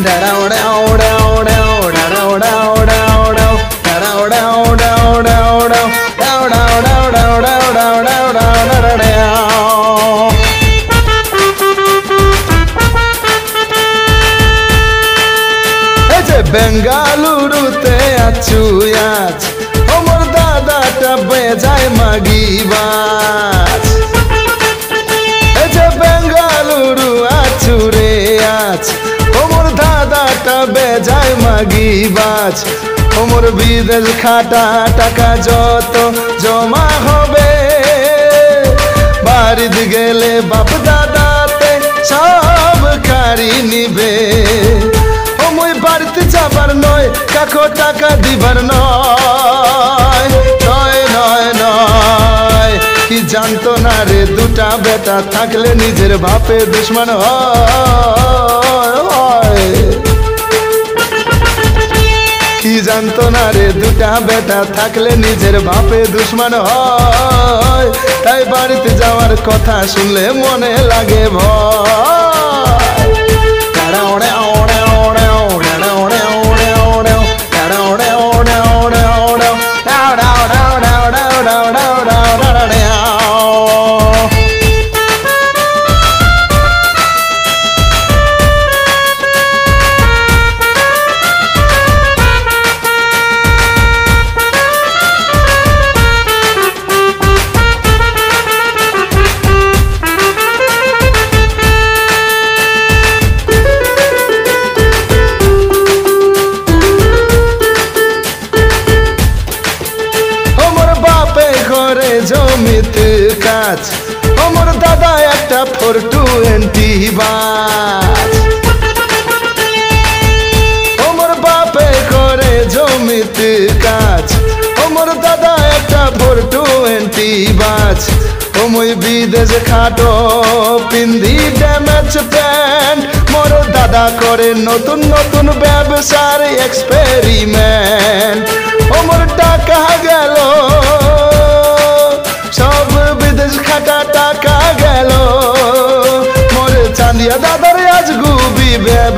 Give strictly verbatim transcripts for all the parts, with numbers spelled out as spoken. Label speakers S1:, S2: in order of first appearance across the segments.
S1: বেঙ্গালুরুতে আছু আজ ওমর দাদাটা বেজায় মাগি বাজ এই যে বেঙ্গালুরু আছু রে আজ ওমর দাদাটা বেজায় মাগি বাজ ওমর বিদেশ খাটা টাকা যত জমা হবে বাড়িতে গেলে বাপ দাদাতে সব কারি নিবে বাড়িতে যাবার নয় কাকো টাকা দিবার নয় নয় নয় নয় কি জানতো না রে দুটা বেটা থাকলে নিজের বাপে দুশ্মন হয় কি জানতো না রে দুটা বেটা থাকলে নিজের বাপে দুশ্মন হয় তাই বাড়িতে যাওয়ার কথা শুনলে মনে লাগে ভয় জমিতে কাজ ওমর দাদা একটা ফোর টোয়েন্টি বাজ ওমর বাপে করে জমিতে কাজ ওমর দাদা একটা ফোর টোয়েন্টি বাজ ওমই বিদেশ খাটো পিন্দি ড্যামেজ প্যান্ট মোর দাদা করে নতুন নতুন ব্যবসার এক্সপেরিমেন্ট ওমর টাকা গেল সব বিদেশ খাটা টাকা গেল মোর চাঁদিয়া দাদার আজ গুবি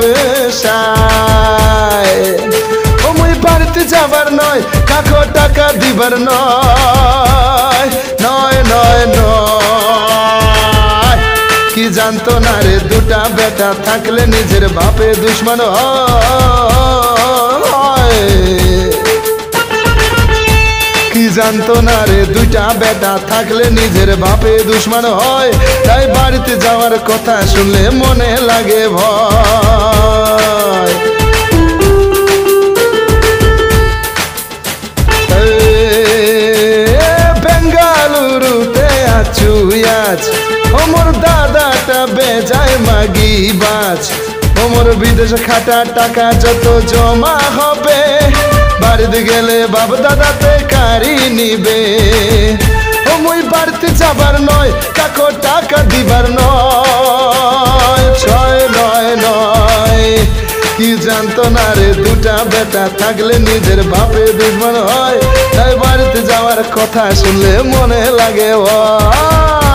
S1: ব্যবসায় ওমই বাড়িতে যাবার নয় কাকো টাকা দিবার নয় নয় নয় নয় কি জানতো না রে দুটা বেটা থাকলে নিজের বাপে দুশ্মন হয় কি জানতো না রে দুইটা বেটা থাকলে নিজের বাপে দুশ্মন হয় তাই বাড়িতে যাওয়ার কথা শুনলে মনে লাগে ভয় বেঙ্গালুরুতে আছু আজ ওমর দাদাটা বেজায় মাগি বাজ ওমর বিদেশে খাটা টাকা যত জমা হবে বাড়িতে গেলে বাপ দাদাতে কারি নিবে ওমই বাড়িতে যাবার নয় কাকো টাকা দিবার নয় ছয় নয় নয় কি জানতো না রে দুটা বেটা থাকলে নিজের বাপে দুশ্মন হয় তাই বাড়িতে যাওয়ার কথা শুনলে মনে লাগে ও